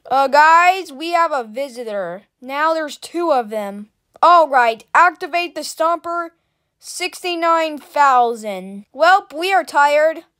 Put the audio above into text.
Guys, we have a visitor. Now there's 2 of them. Alright, activate the Stomper 69,000. Welp, we are tired.